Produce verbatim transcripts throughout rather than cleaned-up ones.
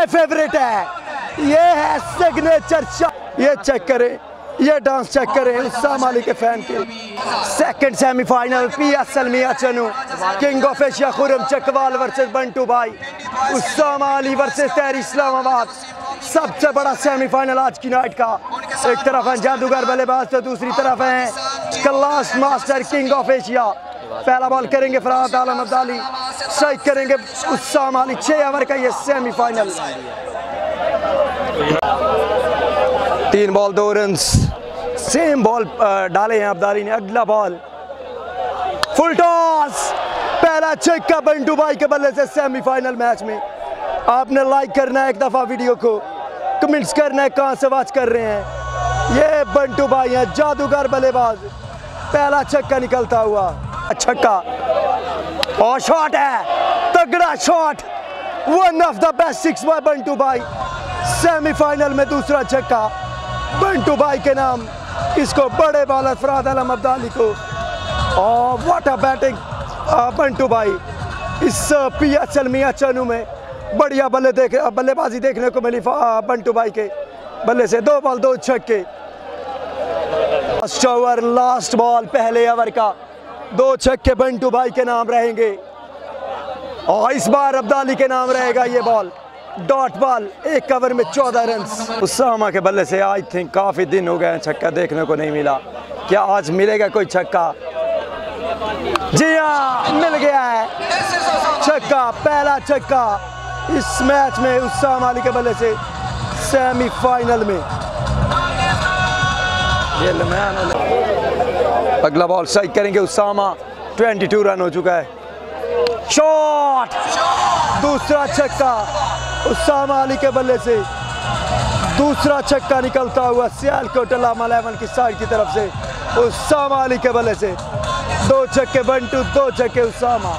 Favourite है, ये है सिग्नेचर शॉट। ये चेक करें, ये डांस चेक करें उस्सामा अली के फैन के। Second semifinal PSL Mian Channu king of Asia Khurram Chakwal versus Bantu भाई, उस्सामा अली वर्सेस तहरीर इस्लामाबाद। सबसे बड़ा सेमीफाइनल आज की नाइट का। एक तरफ है जादूगर बल्लेबाज तो दूसरी तरफ है class master king of Asia. पहला बॉल करेंगे फरहाद आलम अब्दाली, सही करेंगे उस्सामा अली। छह ओवर का ये सेमीफाइनल, तीन बॉल दो रन, सेम बॉल डाले हैं अब्दाली ने। अगला बॉल फुल टॉस, पहला छक्का बंटू भाई के बल्ले से सेमीफाइनल मैच में। आपने लाइक करना है एक दफा वीडियो को, कमेंट्स करना है कहां से वाच कर रहे हैं। ये बंटू भाई हैं जादूगर बल्लेबाज। पहला छक्का निकलता हुआ, छक्का और शॉट है, तगड़ा shot, one of the best six by Bantu भाई। सेमीफाइनल में दूसरा छक्का बंटू भाई के नाम, इसको बड़े बॉलर फरहाद आलम अब्दाली को। और व्हाट अ बैटिंग बंटू भाई। इस पीएसएल मियां चनू में बढ़िया बल्ले देख बल्लेबाजी देखने को मिली बंटू भाई के बल्ले से। दो बॉल दो छक्के, लास्ट ओवर लास्ट बॉल पहले ओवर का, दो छक्के बंटू भाई के नाम रहेंगे और इस बार अब्दाली के नाम रहेगा ये बॉल। डॉट बॉल, एक ओवर में चौदह रन। उस्सामा के बल्ले से आई थिंक काफ़ी दिन हो गए छक्का देखने को नहीं मिला। क्या आज मिलेगा कोई छक्का? जी हाँ, मिल गया है छक्का, पहला छक्का इस मैच में उस्सामा अली के बल्ले से सेमीफाइनल में। अगला बॉल सही करेंगे उस्सामा, बाईस रन हो चुका है। शॉट, दूसरा छक्का उस्सामा अली के बल्ले से, दूसरा छक्का निकलता हुआ सियालकोट अलामा इलेवन की साइड की तरफ से उस्सामा अली के बल्ले से। दो छक्के बंटू, दो छक्के उस्सामा।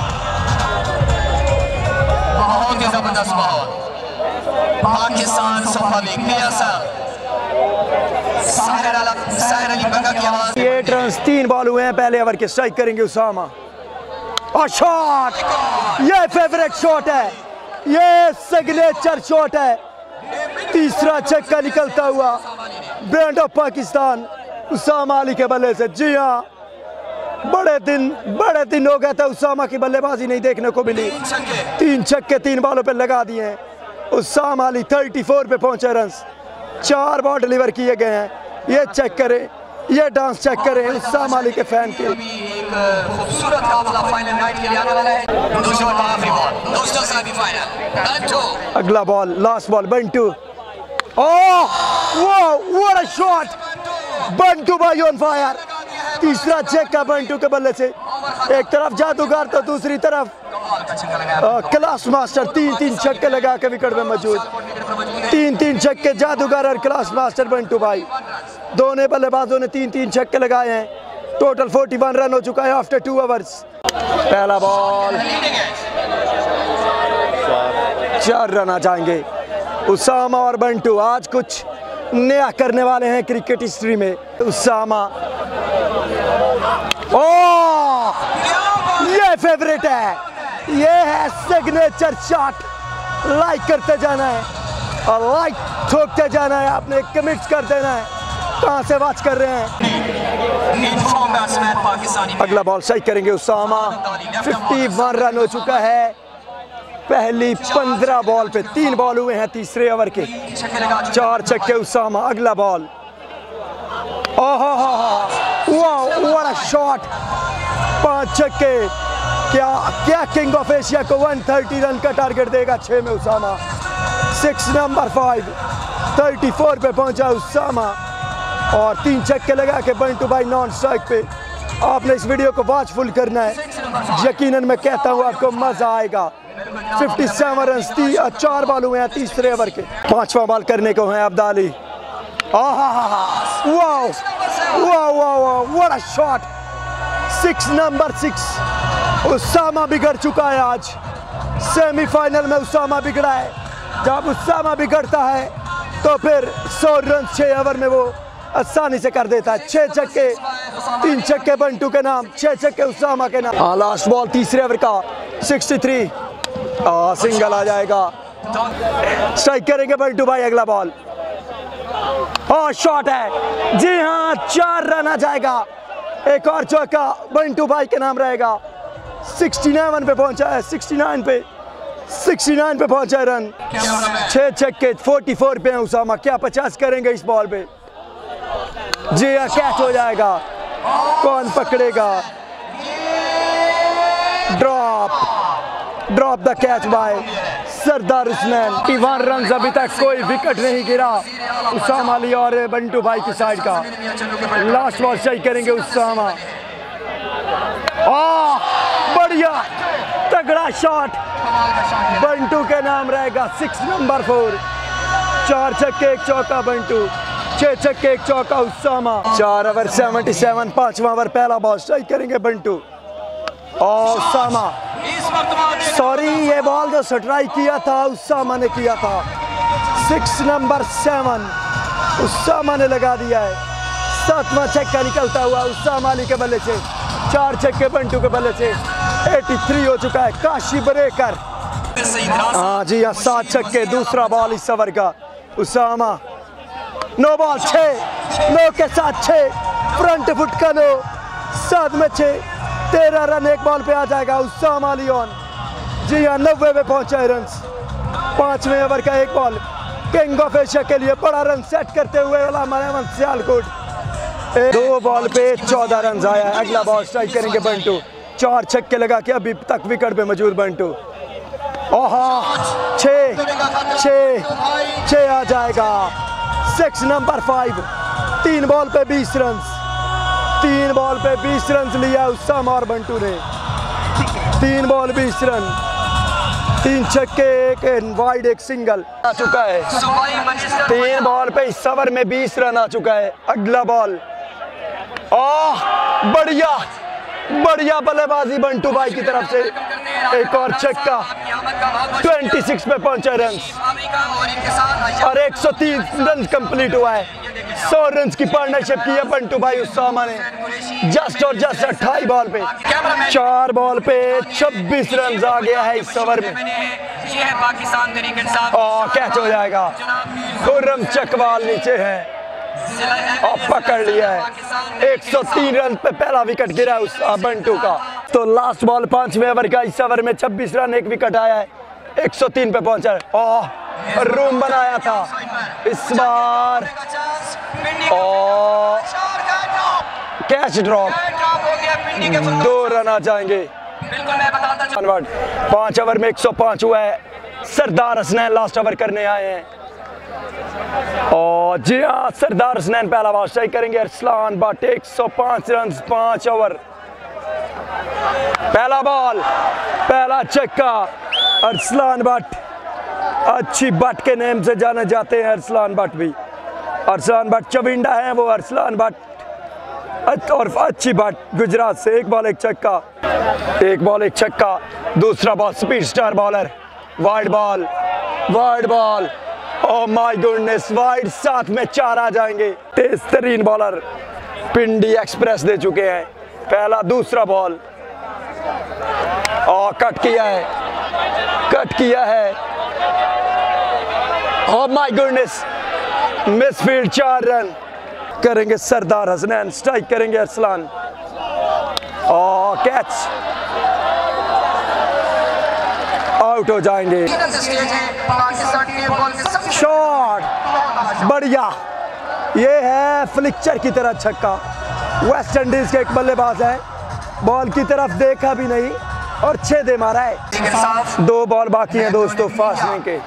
बहुत ही जबरदस्त ball, Pakistan super league PSL Sahir Ali Banga की आवाज। एट रन, तीन बॉल हुए हैं पहले ओवर के, स्ट्राइक करेंगे उस्सामा और शॉट, ये फेवरेट शॉट है, ये सिग्नेचर शॉट है। तीसरा छक्का निकलता हुआ ब्रांड ऑफ पाकिस्तान उस्सामा अली के बल्ले से। जी हाँ, बड़े दिन बड़े दिन हो गए थे उस्सामा की बल्लेबाजी नहीं देखने को मिली। तीन छक्के तीन बॉलों पे लगा दिए हैं उस्सामा अली। चौंतीस पे पहुंचे रन, चार बॉल डिलीवर किए गए हैं। ये चेक करें, ये डांस चेक करें उस्सामा अली के फैन के। खूबसूरत काफिला फाइनल नाइट के लिए आने वाला है। दूसरा और आखिरी बॉल, दोस्तों सेमीफाइनल बंटू। अगला ball last ball Bantu. Oh वाह, व्हाट अ शॉट, बंटू भाई ऑन फायर। तीसरा छक्का बंटू के बल्ले से। एक तरफ जादूगर तो दूसरी तरफ क्लास मास्टर। तीन तीन छक्के लगा के विकेट में मौजूद, तीन तीन छक्के जादूगर और क्लास मास्टर बंटू भाई। दोनों बल्लेबाजों ने तीन तीन छक्के लगाए हैं। टोटल इकतालीस रन हो चुका है आफ्टर टू ओवर्स। पहला बॉल, चार रन आ जाएंगे। उस्सामा और बंटू आज कुछ नया करने वाले हैं क्रिकेट हिस्ट्री में। उस्सामा, ओह ये फेवरेट है, ये है सिग्नेचर शॉट। लाइक करते जाना है और लाइक ठोकते जाना है, आपने कमेंट्स कर देना है कहां से वाच कर रहे हैं। अगला बॉल सही करेंगे उस्सामा। इक्यावन रन हो चुका है पहली पंद्रह बॉल पे। तीन बॉल हुए हैं तीसरे ओवर के, चार छक्के उस्सामा। अगला बॉल, ओहो वाह, व्हाट अ शॉट, पांच छक्के। क्या क्या किंग ऑफ एशिया को एक सौ तीस रन का टारगेट देगा छह में उस्सामा। सिक्स नंबर फाइव, चौंतीस पे पहुंचा उस्सामा और तीन छक्के लगा के बंटू भाई नॉन स्ट्राइक पे। आपने इस वीडियो को वॉच फुल करना है, यकीनन मैं कहता हूँ आपको मजा आएगा। सत्तावन रन, चार बॉल हुए हैं तीसरे ओवर के। पांचवा बॉल करने को है Abdali. Wow wow wow, what a shot, six number six. Usama बिगड़ चुका है आज सेमीफाइनल में। उस्सामा बिगड़ा है, जब उस्सामा बिगड़ता है तो फिर सौ रन छह ओवर में वो आसानी से कर देता है। छह छक्के, तीन छक्के बंटू के नाम, छह छक्के उस्सामा के नाम। हाँ, लास्ट बॉल तीसरे ओवर का, तिरसठ। आ, सिंगल आ जाएगा, स्ट्राइक करेंगे बंटू भाई अगला बॉल। और शॉट है, जी हाँ, चार रन आ जाएगा। एक और चौका बंटू भाई के नाम रहेगा। उनहत्तर पे पहुंचा है, उनहत्तर पे उनहत्तर पे पहुंचा है रन। छह छक्के चौवालीस पे हैं उसामा। क्या पचास करेंगे इस बॉल पे? जी हाँ, कैच हो जाएगा। कौन पकड़ेगा? Drop drop the catch by Sardar Hussain. इक्यावन रन, अभी तक कोई विकेट नहीं गिरा उसामा अली और बंटू भाई की साइड का। लास्ट बॉल सही करेंगे उसामा। आ बढ़िया तगड़ा शॉट, बंटू के नाम रहेगा। Six number four. चार छक्के एक चौका बंटू, छह छक्के एक चौका उसामा। चार ओवर सतहत्तर, पांचवा ओवर पहला बॉल सही करेंगे बंटू और उसामा। सॉरी, ये बॉल जो स्ट्राइक किया था उसामा ने किया था। सिक्स नंबर सेवन उसामा ने लगा दिया है। सातवां छक्का निकलता हुआ उसामा अली के बल्ले से। चार छक्के बंटू के बल्ले से। तिरासी हो चुका है। काशी ब्रेकर। हाँ जी हाँ, सात छक्के। दूसरा बॉल इस ओवर का उसामा। नो बॉल, छः नो के साथ छः, फ्रंट फुट का नो, सात में छः, तेरह रन एक बॉल पे आ जाएगा उसामा अली ऑन। जी हाँ, नब्बे पे पहुंचा है रन। पांचवें ओवर का एक बॉल किंग ऑफ एशिया के लिए बड़ा रन सेट करते हुए अहमद सियालकोट। दो बॉल पे चौदह रन आया है। अगला बॉल स्ट्राइक करेंगे बंटू। चार छक्के लगा के अभी तक विकेट पे मौजूद बंटू। ओहा, छः छः छः आ जाएगा। Six number five. तीन बॉल पे बीस रन। तीन बॉल पे बीस रन लिया उसामा और बंटू ने। तीन बॉल बीस रन, तीन छक्के, एक वाइड, एक सिंगल आ चुका है। तीन बॉल पे इस ओवर में बीस रन आ चुका है। अगला बॉल, ओह बढ़िया बढ़िया बल्लेबाजी बंटू भाई की तरफ से। एक और छक्का। छब्बीस पे पहुंचे रन और एक सौ तीन रन कंप्लीट हुआ है। सौ रन की पार्टनरशिप की है बंटू भाई उसामा ने। जस्ट और जस्ट अट्ठाईस बॉल पे, चार बॉल पे छब्बीस रन आ गया है इस ओवर में। और कैच हो जाएगा। खुर्रम चकवाल नीचे है और पकड़ लिया है। एक सौ तीन रन पे पहला विकेट गिरा उस बंटू का। तो लास्ट बॉल पांचवें ओवर का। इस ओवर में छब्बीस रन, एक विकेट आया है। एक सौ तीन पे पहुंचा है। ओह, रूम बनाया था इस बार और कैच ड्रॉप। दो रन आ जाएंगे। पांच ओवर में एक सौ पांच हुआ है। सरदार हुसैन लास्ट ओवर करने आए हैं और जी हाँ, सरदार हुसैन पहला बॉल सही करेंगे। अरसलान बट एक सौ पांच रन, पांच ओवर। पहला बॉल, पहला छक्का। अरसलान बट, अच्छी बट के नेम से जाने जाते हैं अरसलान बट भी। अरसलान बट चविंडा है वो, अरसलान बट और अच्छी बट गुजरात से। एक बॉल एक छक्का, एक बॉल एक छक्का। दूसरा ball speed star bowler. Wide ball, wide ball. Oh my goodness, wide. साथ में चार आ जाएंगे। तेज तरीन बॉलर पिंडी एक्सप्रेस दे चुके हैं। पहला दूसरा बॉल और कट किया है, कट किया है। Oh my goodness, misfield. चार रन करेंगे सरदार हुसैन। स्ट्राइक करेंगे अरसलान और कैच। आउट हो जाएंगे। शॉट बढ़िया। ये है फ्लिक्चर की तरह छक्का। वेस्ट इंडीज के एक बल्लेबाज है, बॉल की तरफ देखा भी नहीं और छह दे मारा है। दो बॉल बाकी हैं दोस्तों फासले के।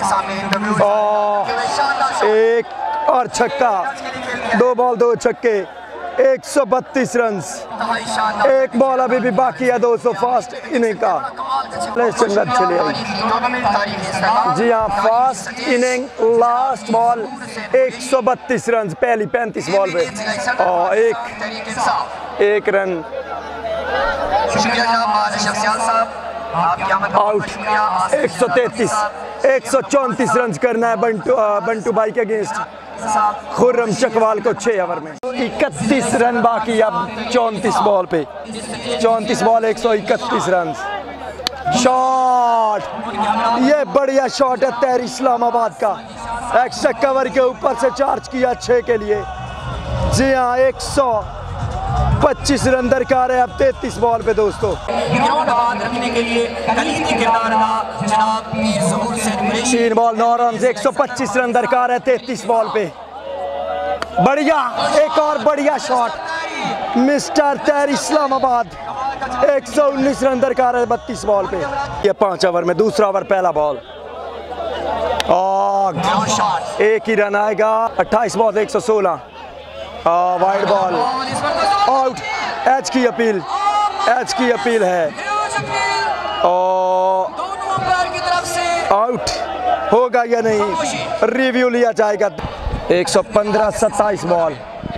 और एक और छक्का। दो बॉल दो छक्के, एक सौ बत्तीस रन। एक बॉल अभी भी बाकी है दोस्तों फास्ट इनिंग का। चलिए जी हाँ, फास्ट इनिंग लास्ट बॉल एक सौ बत्तीस रन पहली पैंतीस बॉल पे और एक एक रन आउट। एक सौ तैंतीस, एक सौ चौंतीस रन करना है बंटू बंटू भाई के अगेंस्ट खुर्रम चकवाल को छह ओवर में। इकतीस रन बाकी अब चौंतीस बॉल पे। चौंतीस बॉल एक सौ इकतीस रन। शॉट ये बढ़िया शॉट है तहरी इस्लामाबाद का, एक्स्ट्रा कवर के ऊपर से चार्ज किया छः के लिए। जी हाँ, एक सौ पच्चीस रन दरकार है अब तैंतीस बॉल पे दोस्तों। ग्राउंड आबाद रखने के लिए कलीदी किरदार अदा जनाब मीर ज़हूर सैयद कुरैशी। तीन बॉल नौ रन, एक सौ पच्चीस रन दरकार है तैंतीस बॉल पे। बढ़िया, एक और बढ़िया शॉट मिस्टर तहरी इस्लामाबाद, एक सौ उन्नीस रन दरकार है बत्तीस बॉल पे। ये पांच ओवर में दूसरा ओवर पहला बॉल और एक ही रन आएगा। अट्ठाईस बॉल एक सौ सोलह, वाइड बॉल, आउट। एच की अपील, एच की अपील है और आउट होगा या नहीं, रिव्यू लिया जाएगा। एक सौ पंद्रह सत्ताईस बॉल,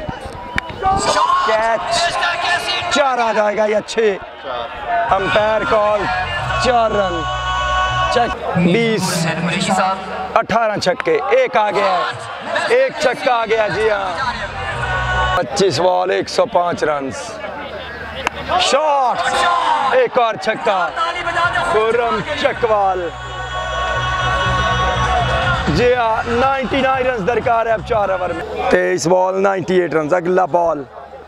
कैच, चार आ जाएगा या छः। अंपायर कॉल चार रन, चक बीस, अठारह छक्के, एक आ गया, एक छक्का आ गया। जी हाँ, पच्चीस बॉल एक सौ पाँच रन, शॉट, एक और छक्का, खुर्रम चकवाल। जी हाँ, निन्यानवे रन दरकार है अब चार ओवर में। तेईस बॉल अट्ठानवे रन, अगला बॉल,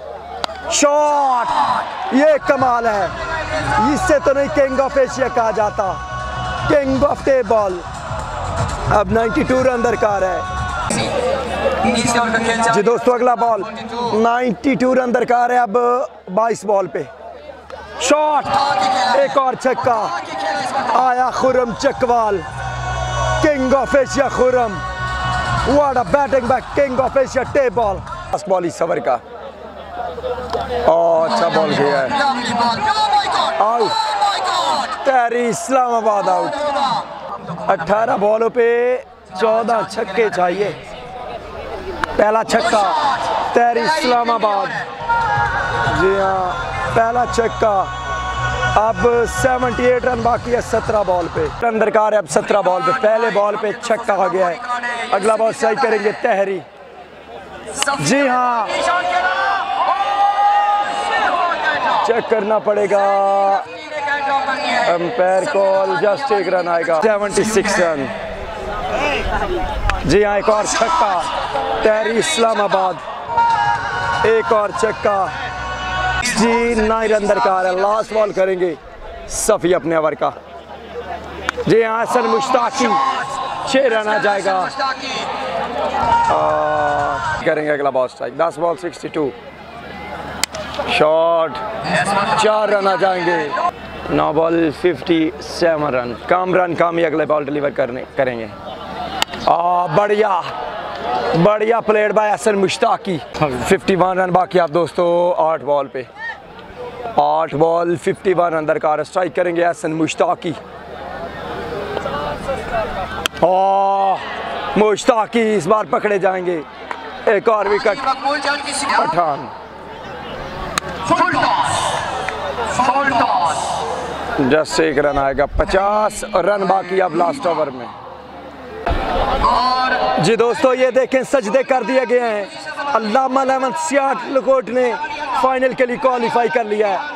शॉट, ये कमाल है, इससे तो नहीं किंग ऑफ एशिया कहा जाता, किंग ऑफ टेबल। अब बानवे रन दरकार है। जी दोस्तों, अगला बॉल, बानवे रन दरकार है अब बाईस बॉल पे। शॉट, एक और छक्का आया, Khurram Chakwal, king of Asia Khurram. What a batting by king of Asia table. First ball इस ओवर का, और अच्छा बॉल किया है, आउट। तहरी इस्लामाबाद आउट। अठारह बॉलों पे चौदह छक्के चाहिए। पहला छक्का तहरी इस्लामाबाद, जी हाँ, पहला छक्का। अब अठहत्तर रन बाकी है सत्रह बॉल पे, रन दरकार है अब सत्रह बॉल पे। पहले बॉल पे छक्का आ गया है, अगला बॉल सही करेंगे तहरी। जी हाँ, चेक करना पड़ेगा, अंपायर कॉल, जस्ट एक रन आएगा, छिहत्तर रन। जी हाँ, एक और छक्का तहरी इस्लामाबाद, एक और छक्का। जी नौ रन दरकार है, लास्ट बॉल करेंगे सफ़ी अपने ओवर का। जी हाँ, हसन मुश्ताकी, छः रन आ जाएगा, आ, करेंगे अगला बॉल स्ट्राइक। दस बॉल बासठ, शॉट, चार रन आ जाएंगे। नौ बॉल सत्तावन रन, कम रन कम ही अगले बॉल डिलीवर करने करेंगे। आ, बढ़िया बढ़िया प्लेड बाय हसन मुश्ताकी। इक्यावन रन बाकी आप दोस्तों, आठ बॉल पे, आठ बॉल इक्यावन रन दरकार, स्ट्राइक करेंगे हसन मुश्ताकी। ओ मुश्ताकी इस बार पकड़े जाएंगे, एक और विकेट। पठान, जस्ट एक रन आएगा, पचास रन बाकी अब लास्ट ओवर में। जी दोस्तों, ये देखें सजदे कर दिए गए हैं। अल्लामा सियाटल कोर्ट ने फाइनल के लिए क्वालिफाई कर लिया है।